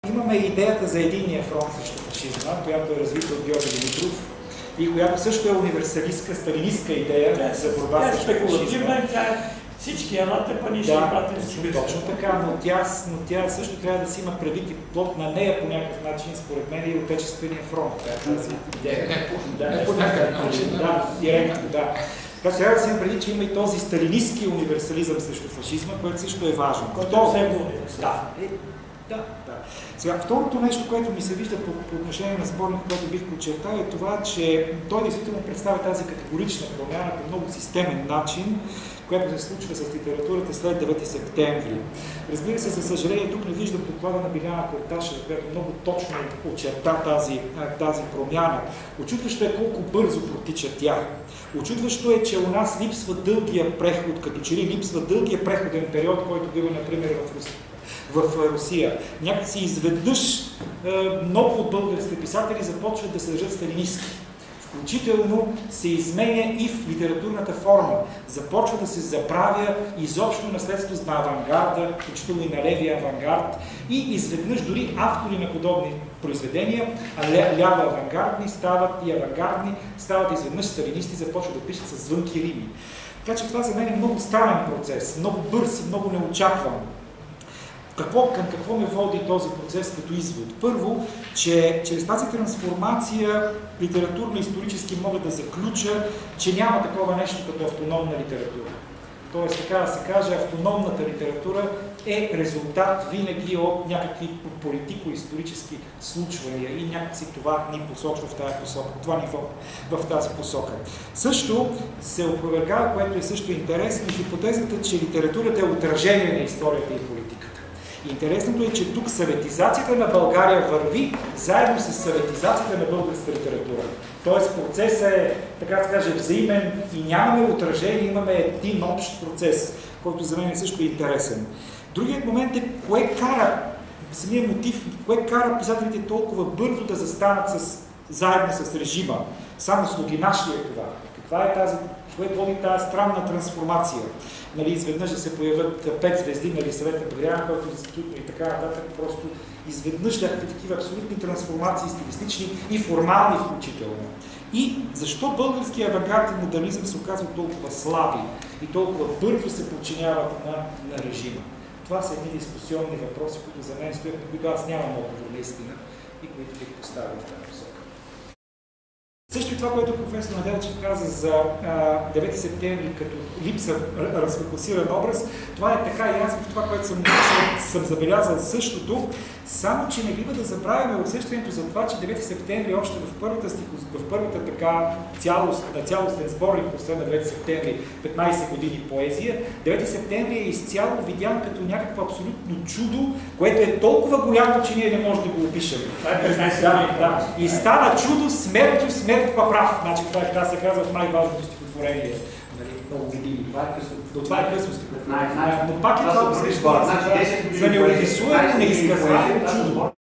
Имаме идеята за единния фронт срещу фашизма, която е развита от Георги Димитров и която също е универсалистка, сталинистка идея за борба срещу фашизма. Всички елате, па ние ще пратим всички. Точно така, но тя също трябва да си има предвид и плод на нея по някакъв начин, според мен, и Отечествения фронт. Тази идея. Не по някакъв начин. Да, директно, да. Така че трябва да си има предвид, че има и този сталинистки универсализъм срещу фашизма, което също е важно. Да. Сега, второто нещо, което ми се вижда по отношение на сборника, което бих подчертал, е това, че той действително представя тази категорична промяна по много системен начин, което се случва с литературата след 9 септември. Разбира се, за съжаление, тук не виждам доклада на Биляна Корташева, която много точно очерта тази промяна. Очудващо е колко бързо протича тя. Очудващо е, че у нас липсва дългия преход, като че ли липсва дългия преходен период, който бива, например, в Русия. Някакси изведнъж много от българските писатели започват да се държат сталинистки. Включително се изменя и в литературната форма. Започва да се забравя изобщо наследство на авангарда, включително и на левия авангард. И изведнъж дори автори на подобни произведения, ляво авангардни стават и авангардни, стават изведнъж сталинисти, започват да пишат с звънки рими. Така че това за мен е много странен процес, много бърз и много неочакван. Към какво ме води този процес като извод? Първо, че чрез тази трансформация литературно-исторически мога да заключа, че няма такова нещо като автономна литература. Тоест, така да се каже, автономната литература е резултат винаги от някакви политико-исторически случвания и някакси това ни посочва в тази посока, това ни в тази посока. Също се опровергава, което е също интересно, хипотезата, че литературата е отражение на историята и политиката. Интересното е, че тук съветизацията на България върви заедно с съветизацията на българската литература. Тоест процесът е, така да се каже, взаимен и нямаме отражение, имаме един общ процес, който за мен е също интересен. Другият момент е самия мотив, кое кара писателите толкова бързо да застанат заедно с режима. Само слугинаш ли е това? Кое води тази странна трансформация? Изведнъж да се появят 5 звезди, Съвета Бряна, който институтно и така нататък, просто изведнъж някакви такива абсолютни трансформации, стилистични и формални включително. И защо българският авангарден модернизъм се оказва толкова слаби и толкова бързо се подчиняват на режима? Това са едни дискусионни въпроси, които за мен стоят, на които аз нямам отговор наистина и които бих поставил в тази посока. Също и това, което професор Неделчев каза за 9 септември като липса разфокусиран образ, това е така и аз в това, което съм забелязал същото, само че не бива да забравяме усещането за това, че 9 септември още в първата така цялостен сборник посвен на 9 септември, 15 години поезия, 9 септември е изцяло видян като някакво абсолютно чудо, което е толкова голямо, че ние не можем да го опишем. И стана чудо, смертю па прав. Значи, това се казва в най-важното стихотворение. Много видими. Но това е късно стихотворение. Но пак е това, за неописуемо, неизказуемо чудо.